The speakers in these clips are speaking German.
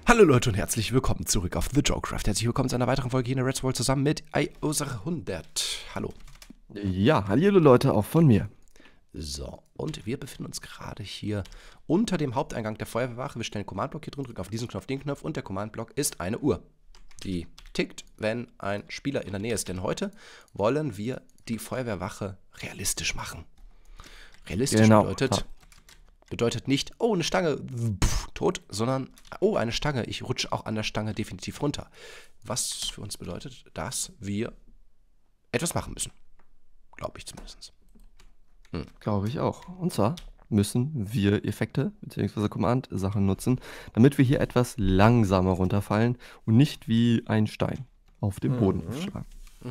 Hallo Leute und herzlich willkommen zurück auf The Jokecraft. Herzlich willkommen zu einer weiteren Folge hier in der Red's World zusammen mit iOSer 100. Hallo. Ja, hallo Leute, auch von mir. So, und wir befinden uns gerade hier unter dem Haupteingang der Feuerwehrwache. Wir stellen den Command-Block hier drin, drücken auf diesen Knopf, den Knopf und der Command-Block ist eine Uhr. Die tickt, wenn ein Spieler in der Nähe ist. Denn heute wollen wir die Feuerwehrwache realistisch machen. Realistisch bedeutet nicht, oh, eine Stange, tot, sondern, oh, eine Stange, ich rutsche auch an der Stange definitiv runter. Was für uns bedeutet, dass wir etwas machen müssen. Glaube ich zumindest. Glaube ich auch. Und zwar müssen wir Effekte bzw. Command-Sachen nutzen, damit wir hier etwas langsamer runterfallen und nicht wie ein Stein auf dem Boden aufschlagen.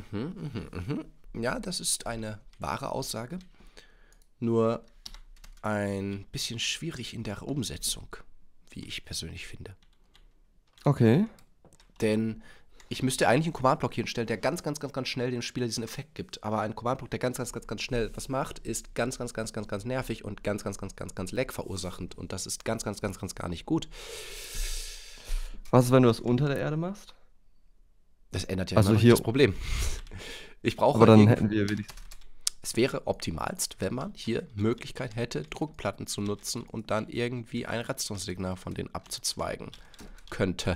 Ja, das ist eine wahre Aussage. Nur ein bisschen schwierig in der Umsetzung, wie ich persönlich finde. Okay. Denn ich müsste eigentlich einen Command-Block hier hinstellen, der ganz schnell dem Spieler diesen Effekt gibt. Aber ein Command-Block, der ganz schnell was macht, ist ganz nervig und ganz lag verursachend. Und das ist ganz gar nicht gut. Was ist, wenn du das unter der Erde machst? Das ändert ja Also immer noch hier nicht das Problem. Ich brauche aber dann hätten wir wirklich. Es wäre optimalst, wenn man hier Möglichkeit hätte, Druckplatten zu nutzen und dann irgendwie ein Redstone-Signal von denen abzuzweigen könnte.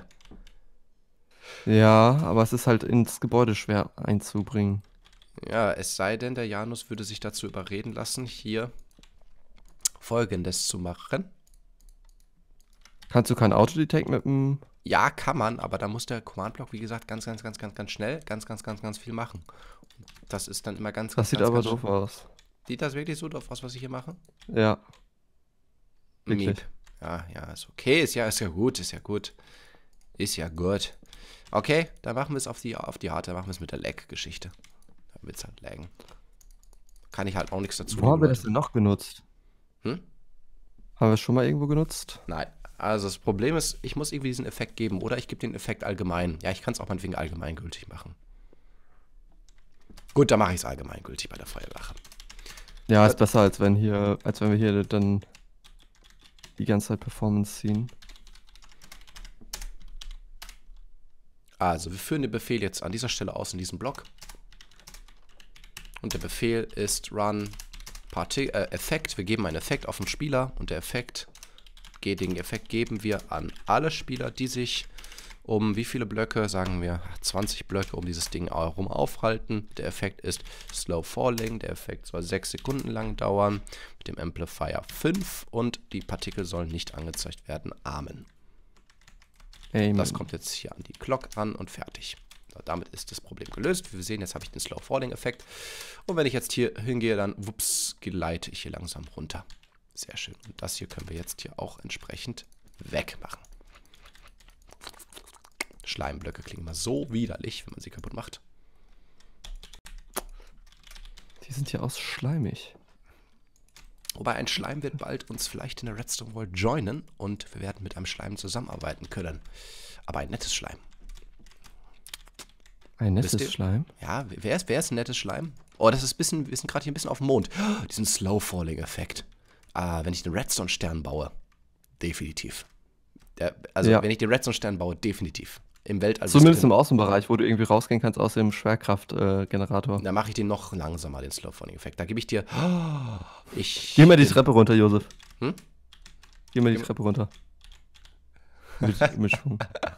Ja, aber es ist halt ins Gebäude schwer einzubringen. Ja, es sei denn, der Janus würde sich dazu überreden lassen, hier Folgendes zu machen. Kannst du kein Autodetect mit dem... Ja, kann man, aber da muss der Command-Block, wie gesagt, ganz schnell, ganz viel machen. Das ist dann immer ganz Das sieht aber doof aus. Sieht das wirklich so doof aus, was ich hier mache? Ja. Wirklich. Miep. Ja, ist okay, ist ja gut. Okay, dann machen wir es auf die harte, dann machen wir es mit der Lag-Geschichte. Da wird es halt laggen. Kann ich halt auch nichts dazu Wo haben wir das Leute. denn noch genutzt? Hm? Haben wir es schon mal irgendwo genutzt? Nein. Also das Problem ist, ich muss irgendwie diesen Effekt geben oder ich gebe den Effekt allgemein. Ja, ich kann es auch meinetwegen allgemeingültig machen. Gut, dann mache ich es allgemeingültig bei der Feuerwache. Ja, ist besser, als wenn wir hier dann die ganze Zeit Performance ziehen. Also, wir führen den Befehl jetzt an dieser Stelle aus in diesem Block. Und der Befehl ist run Effekt. Wir geben einen Effekt auf den Spieler und den Effekt geben wir an alle Spieler, die sich um wie viele Blöcke, sagen wir 20 Blöcke um dieses Ding herum aufhalten. Der Effekt ist Slow Falling. Der Effekt soll 6 Sekunden lang dauern. Mit dem Amplifier 5 und die Partikel sollen nicht angezeigt werden. Amen. Amen. Das kommt jetzt hier an die Glock ran und fertig. So, damit ist das Problem gelöst. Wie wir sehen, jetzt habe ich den Slow Falling Effekt. Und wenn ich jetzt hier hingehe, dann wups, gleite ich hier langsam runter. Sehr schön. Und das hier können wir jetzt hier auch entsprechend wegmachen. Schleimblöcke klingen immer so widerlich, wenn man sie kaputt macht. Die sind ja aus schleimig. Wobei ein Schleim wird bald uns vielleicht in der Redstone World joinen und wir werden mit einem Schleim zusammenarbeiten können. Aber ein nettes Schleim. Ein nettes Schleim? Ja, wer ist ein nettes Schleim? Oh, das ist wir sind gerade hier ein bisschen auf dem Mond. Oh, diesen Slow-Falling-Effekt. Wenn ich einen Redstone-Stern baue, definitiv. Wenn ich den Redstone-Stern baue, definitiv. Im Weltall. Zumindest im Außenbereich, wo du irgendwie rausgehen kannst aus dem Schwerkraftgenerator. Da mache ich den noch langsamer, den Slow-Falling-Effekt. Da gebe ich dir... Geh mal die Treppe runter, Josef. Hm? Geh mal die Treppe runter. Mit Schwung.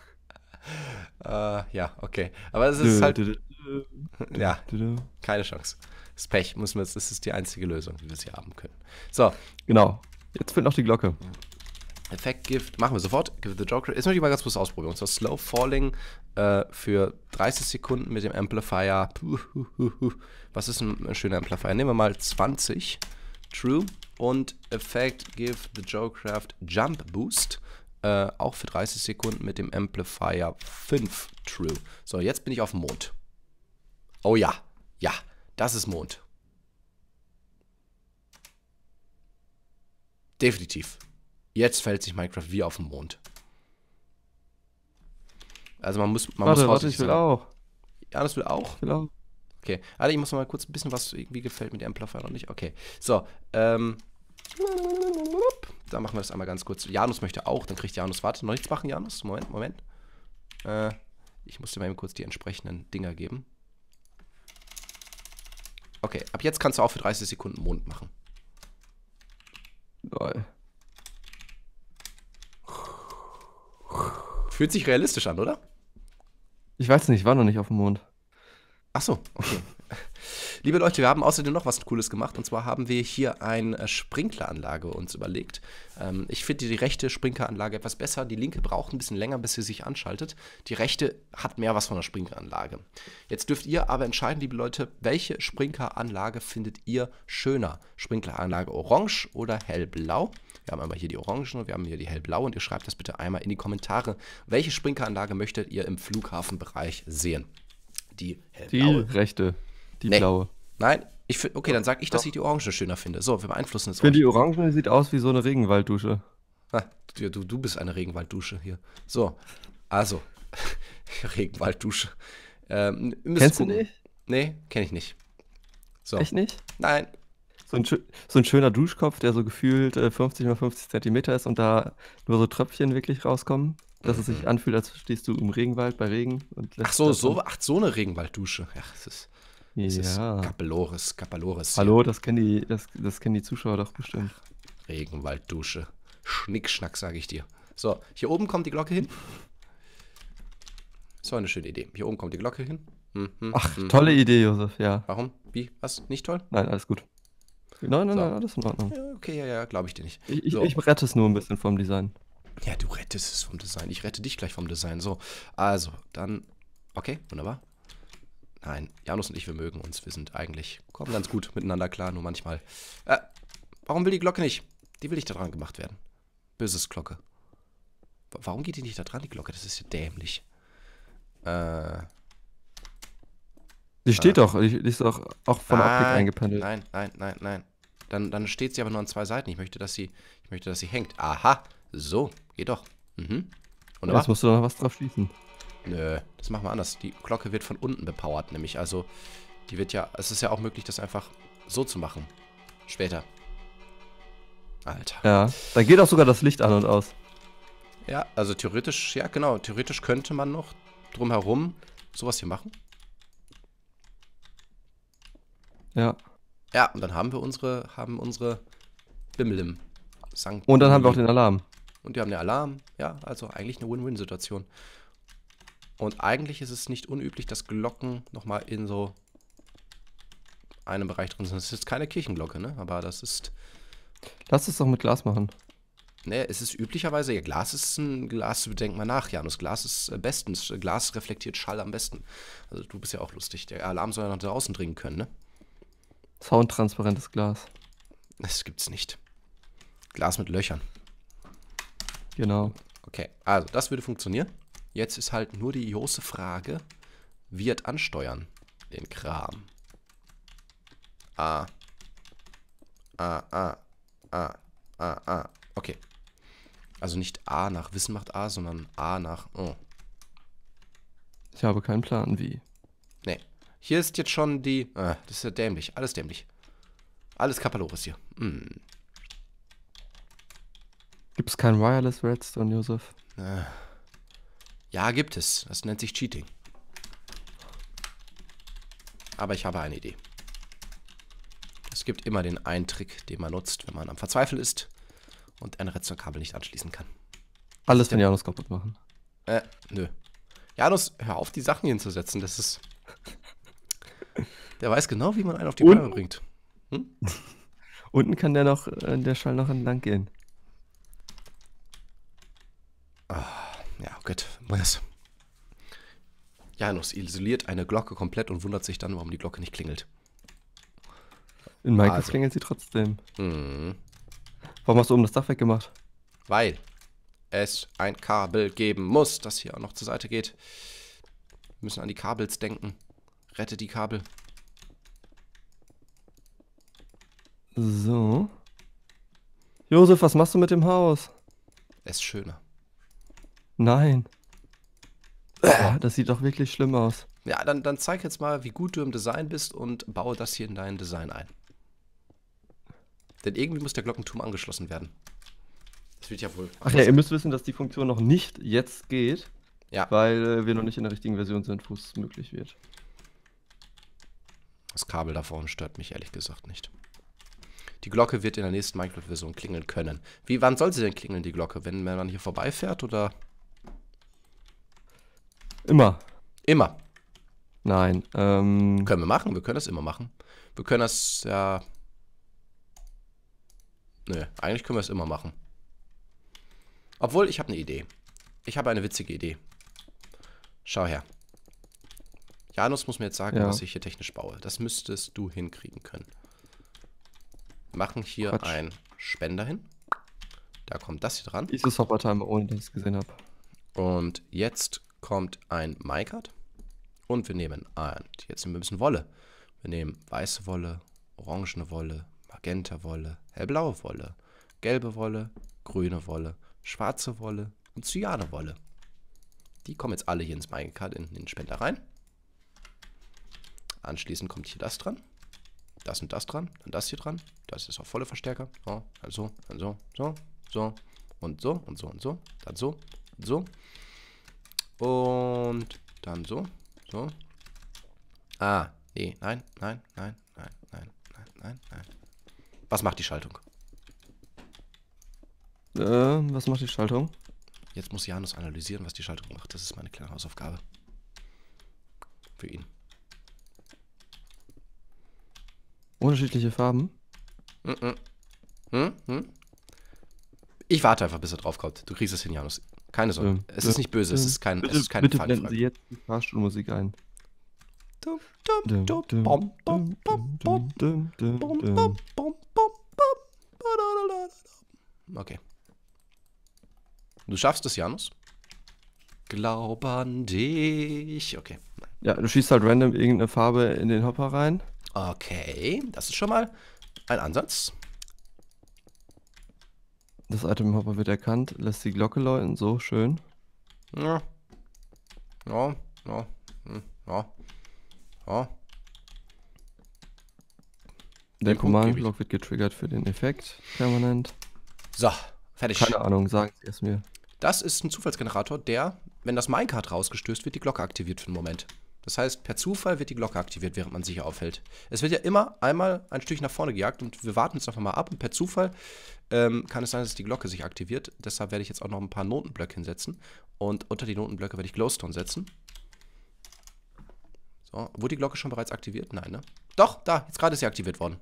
Ja, okay. Aber es ist halt... Ja, keine Chance. Das Pech, das ist die einzige Lösung, wie wir es hier haben können. So. Genau. Jetzt fehlt noch die Glocke. Effekt Gift, machen wir sofort. Give the Joker. Jetzt möchte ich mal ganz kurz ausprobieren. Und zwar Slow Falling für 30 Sekunden mit dem Amplifier. Was ist ein schöner Amplifier? Nehmen wir mal 20. True. Und Effekt Give the Jokecraft Jump Boost. Auch für 30 Sekunden mit dem Amplifier 5. True. So, jetzt bin ich auf dem Mond. Oh ja. Ja, das ist Mond. Definitiv. Jetzt fällt sich Minecraft wie auf den Mond. Also man muss Warte, ich will auch. Ja, das will auch? Ich will auch. Okay, also ich muss noch mal kurz ein bisschen, was irgendwie gefällt mit dem Amplifier noch nicht. Okay, so, Da machen wir das einmal ganz kurz. Janus möchte auch, dann kriegt Janus, warte, noch nichts machen, Janus? Moment. Ich muss dir mal eben kurz die entsprechenden Dinger geben. Okay, ab jetzt kannst du auch für 30 Sekunden Mond machen. Geil. Fühlt sich realistisch an, oder? Ich weiß nicht, ich war noch nicht auf dem Mond. Ach so, okay. Liebe Leute, wir haben außerdem noch was Cooles gemacht. Und zwar haben wir hier eine Sprinkleranlage uns überlegt. Ich finde die rechte Sprinkleranlage etwas besser. Die linke braucht ein bisschen länger, bis sie sich anschaltet. Die rechte hat mehr was von der Sprinkleranlage. Jetzt dürft ihr aber entscheiden, liebe Leute, welche Sprinkleranlage findet ihr schöner? Sprinkleranlage orange oder hellblau? Wir haben einmal hier die orange und wir haben hier die hellblau. Und ihr schreibt das bitte einmal in die Kommentare. Welche Sprinkleranlage möchtet ihr im Flughafenbereich sehen? Die hellblaue. Die rechte. Die Nee. blaue. Nein, okay, dann sage ich, dass ich die Orange schöner finde. So, wir beeinflussen es Ich finde euch. die orange, die sieht aus wie so eine Regenwalddusche. Du bist eine Regenwalddusche hier. So, also, Regenwalddusche. Kennst du nicht? Nee, kenne ich nicht. So. Echt nicht? Nein. So ein schöner Duschkopf, der so gefühlt 50 mal 50 Zentimeter ist und da nur so Tröpfchen wirklich rauskommen, dass es sich anfühlt, als stehst du im Regenwald bei Regen. Und Ach so, so eine Regenwalddusche. Ja, das ist Ja. Capelloris. Hallo, das kennen die Zuschauer doch bestimmt. Regenwalddusche. Schnickschnack, sage ich dir. So, hier oben kommt die Glocke hin. So eine schöne Idee. Hier oben kommt die Glocke hin. Ach, tolle Idee, Josef, ja. Warum? Wie? Was? Nicht toll? Nein, alles gut. Nein, So. alles in Ordnung. Ja, okay, ja, glaube ich dir nicht. Ich So. rette es nur ein bisschen vom Design. Ja, du rettest es vom Design. Ich rette dich gleich vom Design. So, also, dann. Okay, wunderbar. Nein, Janus und ich, wir mögen uns. Wir kommen ganz gut miteinander klar, nur manchmal. Warum will die Glocke nicht? Die will nicht da dran gemacht werden. Böses Glocke. Warum geht die nicht da dran, die Glocke? Das ist ja dämlich. Die steht doch, die ist doch auch von der Optik Nein, eingependelt. Nein. Dann steht sie aber nur an zwei Seiten. Ich möchte, dass sie hängt. Aha, so, geht doch. Wunderbar. Jetzt musst du doch noch was drauf schließen. Nö, das machen wir anders. Die Glocke wird von unten bepowert, nämlich. Also, es ist ja auch möglich, das einfach so zu machen. Später. Alter. Ja, da geht auch sogar das Licht an und aus. Ja, also theoretisch, ja genau, theoretisch könnte man noch drumherum sowas hier machen. Ja. Ja, und dann haben wir unsere Bimmelim. Sankt Und dann haben wir auch Bimmelim. den Alarm. Und wir haben den Alarm. Ja, also eigentlich eine Win-Win-Situation. Und eigentlich ist es nicht unüblich, dass Glocken nochmal in so einem Bereich drin sind. Das ist jetzt keine Kirchenglocke, ne? Aber das ist... Lass es doch mit Glas machen. Ne, es ist üblicherweise... Ja, Glas, denk mal nach, Janus. Glas ist bestens. Glas reflektiert Schall am besten. Also du bist ja auch lustig. Der Alarm soll ja nach draußen dringen können, ne? Soundtransparentes Glas. Das gibt's nicht. Glas mit Löchern. Genau. Okay, also das würde funktionieren. Jetzt ist halt nur die große Frage, wird ansteuern den Kram. Okay. Also nicht A nach Wissen macht A, sondern A nach... Oh. Ich habe keinen Plan, wie. Nee. Hier ist jetzt schon die... das ist ja dämlich. Alles dämlich. Alles Kapaloris hier. Gibt es kein Wireless Redstone, Josef? Ja, gibt es. Das nennt sich Cheating. Aber ich habe eine Idee. Es gibt immer den einen Trick, den man nutzt, wenn man am Verzweifeln ist und ein Redstone-Kabel nicht anschließen kann. Alles den Janus kaputt machen. Nö. Janus, hör auf, die Sachen hinzusetzen. Das ist... Der weiß genau, wie man einen auf die Palme bringt. Unten kann der Schall noch entlang gehen. Ja, gut. Was? Janus isoliert eine Glocke komplett und wundert sich dann, warum die Glocke nicht klingelt. In Minecraft Also. klingelt sie trotzdem. Mhm. Warum hast du oben das Dach weggemacht? Weil es ein Kabel geben muss, das hier auch noch zur Seite geht. Wir müssen an die Kabels denken. Rette die Kabel. So. Josef, was machst du mit dem Haus? Es ist schöner. Nein. Das sieht doch wirklich schlimm aus. Ja, dann zeig jetzt mal, wie gut du im Design bist und baue das hier in dein Design ein. Denn irgendwie muss der Glockenturm angeschlossen werden. Das wird ja wohl. Ach ja, ihr müsst wissen, dass die Funktion noch nicht jetzt geht, Ja, weil wir noch nicht in der richtigen Version sind, wo es möglich wird. das Kabel da vorne stört mich ehrlich gesagt nicht. Die Glocke wird in der nächsten Minecraft-Version klingeln können. Wann soll sie denn klingeln, die Glocke? Wenn man hier vorbeifährt oder? Immer. Immer. Nein. Können wir machen, wir können das immer machen. Wir können das ja. Nö, eigentlich können wir es immer machen. Obwohl, ich habe eine Idee. Ich habe eine witzige Idee. Schau her. Janus muss mir jetzt sagen, Ja. was ich hier technisch baue. Das müsstest du hinkriegen können. Wir machen hier Quatsch. einen Spender hin. Da kommt das hier dran. Dieses Hopper-Timer, ohne dass ich es gesehen habe. Und jetzt kommt ein Minecart. Und wir nehmen jetzt nehmen wir ein bisschen Wolle. Wir nehmen weiße Wolle, orangene Wolle, magenta Wolle, hellblaue Wolle, gelbe Wolle, grüne Wolle, schwarze Wolle und cyane Wolle. Die kommen jetzt alle hier ins Minecart in den Spender rein. Anschließend kommt hier das dran. Das und das dran. Dann das hier dran. Das ist auch volle Verstärker. So, dann so, dann so, so, so und so und so und so. Dann so und so. Und dann so. So. Ah, nee, nein, nein, nein, nein, nein, nein, nein, nein. Was macht die Schaltung? Was macht die Schaltung? Jetzt muss Janus analysieren, was die Schaltung macht. Das ist meine kleine Hausaufgabe. Für ihn. Unterschiedliche Farben? Ich warte einfach, bis er drauf kommt. Du kriegst es hin, Janus. Keine Sorge. Es ist nicht böse, es ist keine Bitte blenden Fallfrage. Sie jetzt die Fahrstuhlmusik ein. Okay. Du schaffst es, Janus. Glaub an dich. Okay. Ja, du schießt halt random irgendeine Farbe in den Hopper rein. Okay, das ist schon mal ein Ansatz. Das Item im Hopper wird erkannt, lässt die Glocke läuten, so schön. Ja. Ja, ja, ja, ja. Der Den Punkt gebe ich. Command-Block wird getriggert für den Effekt, permanent. So, fertig. Keine Ahnung, sagen Sie es mir. Das ist ein Zufallsgenerator, der, wenn das Minecart rausgestößt wird, die Glocke aktiviert für einen Moment. Das heißt, per Zufall wird die Glocke aktiviert, während man sich hier aufhält. Es wird ja immer einmal ein Stück nach vorne gejagt und wir warten jetzt einfach mal ab. Und per Zufall kann es sein, dass die Glocke sich aktiviert. Deshalb werde ich jetzt auch noch ein paar Notenblöcke hinsetzen. Und unter die Notenblöcke werde ich Glowstone setzen. So, wurde die Glocke schon bereits aktiviert? Nein, ne? Doch, da, jetzt gerade ist sie aktiviert worden.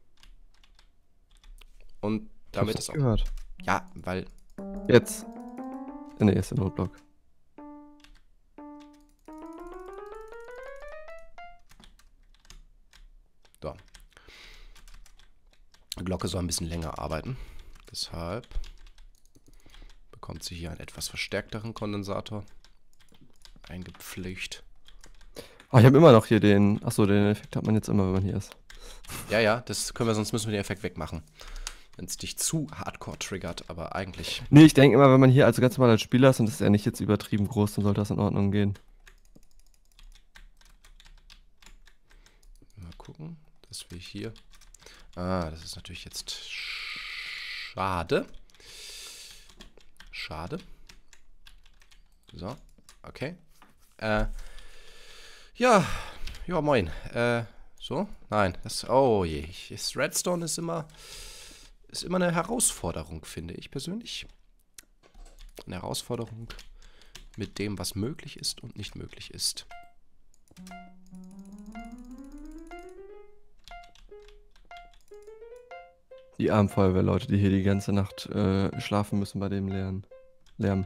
Und damit Hab's ist auch. gehört. Ja, weil. Jetzt. Der erste Noteblock. So. Die Glocke soll ein bisschen länger arbeiten. Deshalb bekommt sie hier einen etwas verstärkteren Kondensator eingepflegt. Ah, ich habe immer noch hier den. Achso, den Effekt hat man jetzt immer, wenn man hier ist. Ja, ja, das können wir, sonst müssen wir den Effekt wegmachen. Wenn es dich zu hardcore triggert, aber eigentlich. Nee, ich denke immer, wenn man hier also ganz normal als Spieler ist und das ist ja nicht jetzt übertrieben groß, dann sollte das in Ordnung gehen. Mal gucken, dass wir hier. Ah, das ist natürlich jetzt schade. Schade. So, okay. Ja, ja, moin. So? Nein, das. Oh je. Das Redstone ist immer eine Herausforderung, finde ich persönlich. Eine Herausforderung mit dem, was möglich ist und nicht möglich ist. Die armen Feuerwehrleute, die hier die ganze Nacht schlafen müssen bei dem Lärm.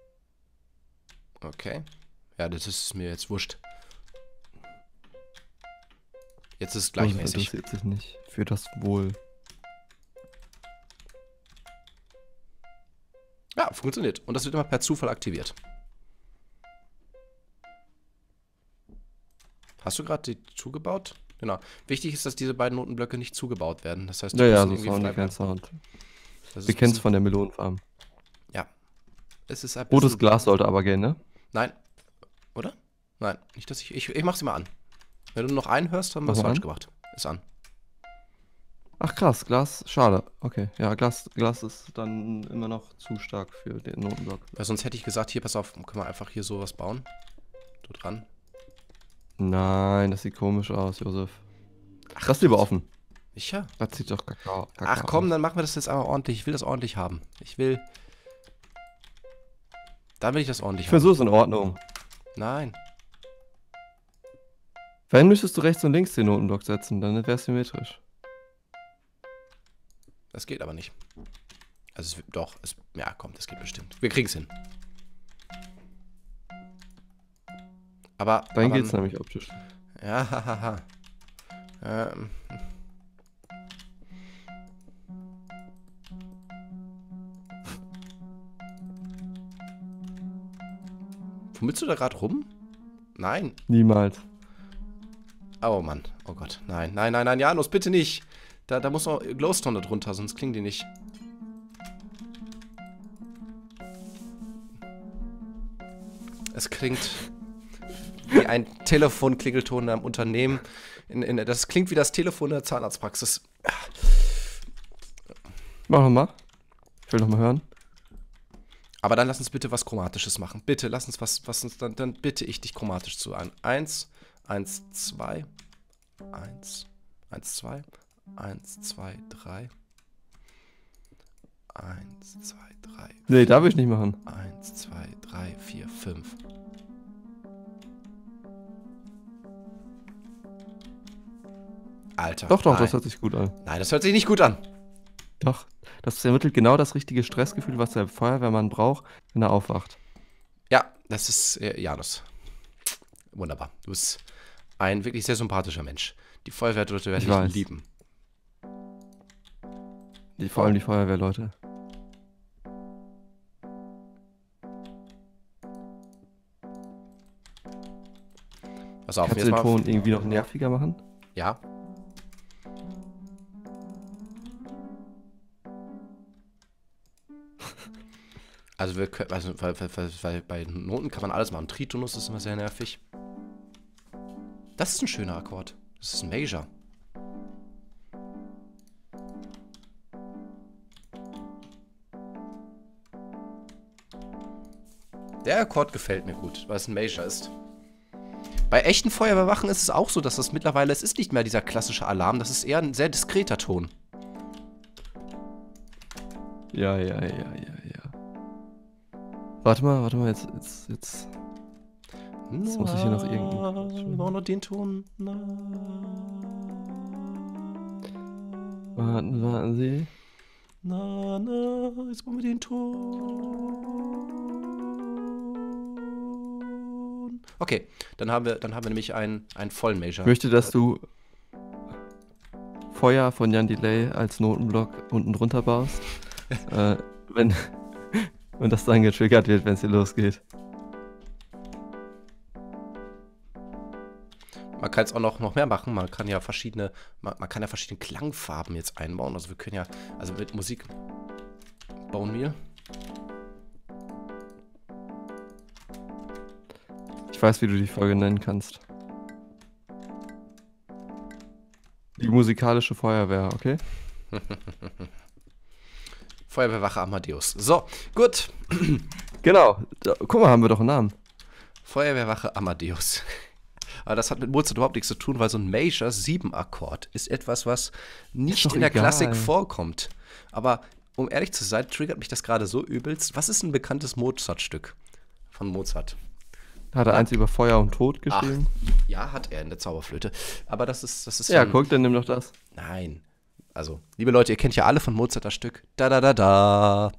Okay. Ja, das ist mir jetzt wurscht. Jetzt ist es Das gleichmäßig. interessiert sich nicht für das Wohl. Ja, funktioniert. Und das wird immer per Zufall aktiviert. Hast du gerade die zugebaut? Genau. Wichtig ist, dass diese beiden Notenblöcke nicht zugebaut werden. Das heißt, die Ja, ja, müssen so irgendwie Sound, frei kein bleiben. Sound. Das ist Wir ein kennen es bisschen- von der Melonenfarm. Ja. Es ist ein Rotes bisschen- Glas sollte aber gehen, ne? Nein. Oder? Nein. Nicht, dass ich mach sie mal an. Wenn du noch einen hörst, haben wir Mach es mal falsch an. gemacht. Ist an. Ach krass, Glas, schade. Okay, ja, Glas ist dann immer noch zu stark für den Notenblock. Weil sonst hätte ich gesagt, hier, pass auf, können wir einfach hier sowas bauen? So dran. Nein, das sieht komisch aus, Josef. Ach, lass lieber offen. Sicher? Das sieht doch Kakao Ach komm, aus. dann machen wir das jetzt einmal ordentlich. Ich will das ordentlich haben. Dann will ich das ordentlich Ich finde, haben. so ist in Ordnung. Nein. Wenn, müsstest du rechts und links den Notenblock setzen, dann wäre es symmetrisch. Das geht aber nicht. Also, ja, komm, das geht bestimmt. Wir kriegen es hin. Aber. Dann geht's nämlich optisch. Ja, hahaha. Fummelst du da gerade rum? Nein. Niemals. Oh Mann. Oh Gott. Nein, nein, nein, nein, Janus, bitte nicht. Da muss noch Glowstone da drunter, sonst klingen die nicht. Es klingt wie ein Telefonklingelton in einem Unternehmen. Das klingt wie das Telefon in der Zahnarztpraxis. Mach nochmal. Ich will nochmal hören. Aber dann lass uns bitte was Chromatisches machen. Bitte, lass uns dann bitte ich dich chromatisch zu an. 1, 1, 2, 1, 1, 2, 1, 2, 3. 1, 2, 3. Nee, darf ich nicht machen. 1, 2, 3, 4, 5. Alter. Doch, nein. das hört sich gut an. Nein, das hört sich nicht gut an. Doch, das ermittelt genau das richtige Stressgefühl, was der Feuerwehrmann braucht, wenn er aufwacht. Ja, das ist Janus. Wunderbar. Du bist ein wirklich sehr sympathischer Mensch. Die Feuerwehrleute werden dich lieben. Vor allem die Feuerwehrleute. Pass auf, kannst du den Ton irgendwie noch nerviger machen? Ja. Also wir können, weil bei Noten kann man alles machen. Tritonus ist immer sehr nervig. Das ist ein schöner Akkord. Das ist ein Major. Der Akkord gefällt mir gut, weil es ein Major ist. Bei echten Feuerwehrwachen ist es auch so, dass das mittlerweile, es ist nicht mehr dieser klassische Alarm, das ist eher ein sehr diskreter Ton. Ja. Warte mal, jetzt muss ich hier noch irgendeinen... Noch den Ton. Warten Sie. Jetzt wollen wir den Ton. Okay, dann haben wir nämlich einen vollen Major. Ich möchte, dass du Feuer von Jan Delay als Notenblock unten drunter baust. wenn das dann getriggert wird, wenn es hier losgeht. Man kann jetzt auch noch mehr machen. Man kann ja verschiedene Klangfarben jetzt einbauen. Also wir können ja, also mit Musik bauen wir. Ich weiß, wie du die Folge nennen kannst. Die musikalische Feuerwehr, okay? Feuerwehrwache Amadeus. So, gut. Genau. Guck mal, haben wir doch einen Namen. Feuerwehrwache Amadeus. Aber das hat mit Mozart überhaupt nichts zu tun, weil so ein Major 7-Akkord ist etwas, was nicht in der Klassik vorkommt. Aber um ehrlich zu sein, triggert mich das gerade so übelst. Was ist ein bekanntes Mozart-Stück von Mozart? Hat er eins über Feuer und Tod geschrieben? Ach, ja, hat er in der Zauberflöte. Aber das ist ja, guck, dann nimm doch das. Nein. Also, liebe Leute, ihr kennt ja alle von Mozart das Stück. Da, da, da, da.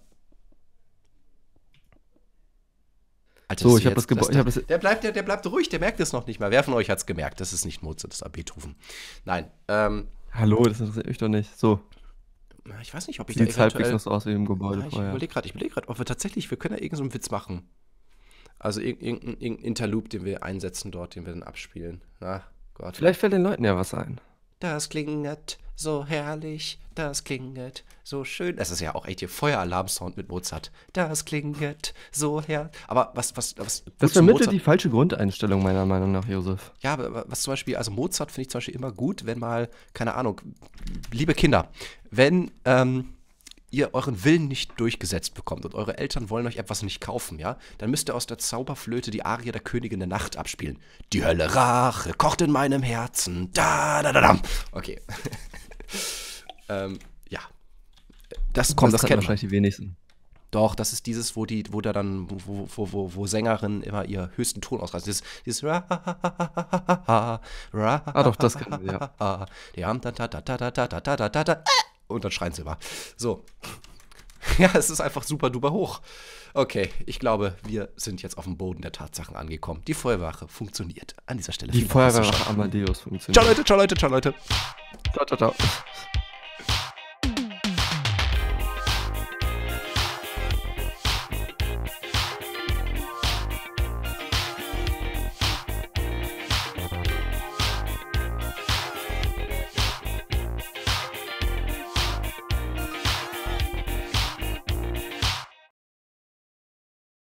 Alter, so, ich habe das Gebäude. Der bleibt ruhig, der merkt es noch nicht mal. Wer von euch hat es gemerkt? Das ist nicht Mozart, das ist Beethoven. Nein. Hallo, das interessiert mich doch nicht. So. Ich weiß nicht, ob ich da halbwegs noch so aus wie im Gebäude. Ich überlege gerade, ob wir können ja irgendeinen so einen Witz machen. Also irgendein Interloop, den wir einsetzen dort, den wir dann abspielen. Ach Gott. Vielleicht fällt den Leuten ja was ein. Das klingt so herrlich, das klinget so schön. Das ist ja auch echt hier Feueralarm-Sound mit Mozart. Das klinget so herrlich. Aber was Das gut zu vermittelt Mozart, die falsche Grundeinstellung meiner Meinung nach, Josef. ja, aber was zum Beispiel, also Mozart finde ich zum Beispiel immer gut, wenn mal, keine Ahnung, liebe Kinder, wenn ihr euren Willen nicht durchgesetzt bekommt und eure Eltern wollen euch etwas nicht kaufen, ja, dann müsst ihr aus der Zauberflöte die Arie der Königin der Nacht abspielen. Die Hölle Rache kocht in meinem Herzen. Da, da, da, da. Okay. Ja. Das kennen kennt man. wahrscheinlich die wenigsten. Doch, das ist dieses, wo Sängerinnen immer ihr höchsten Ton ausreißen. Dieses Ah, doch, das kennen wir, ja. Und dann schreien sie immer. So. Ja, es ist einfach super duper hoch. Okay, ich glaube, wir sind jetzt auf dem Boden der Tatsachen angekommen. Die Feuerwache funktioniert. An dieser Stelle. Die vielen Dank fürs Feuerwehr Zuschauen. Amadeus Ciao funktioniert. Leute, ciao Leute, ciao Leute. Ciao, ciao, ciao.